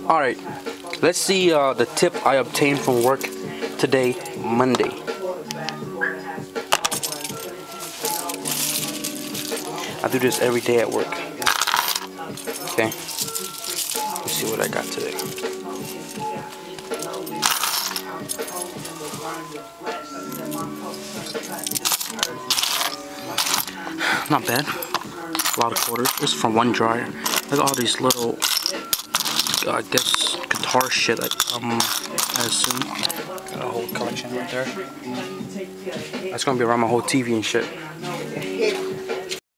Alright, let's see the tip I obtained from work today, Monday. I do this every day at work. Okay, let's see what I got today. Not bad. A lot of quarters. This is from one dryer. Look at all these little, I guess, guitar shit. I assume. Got a whole collection right there. That's gonna be around my whole TV and shit.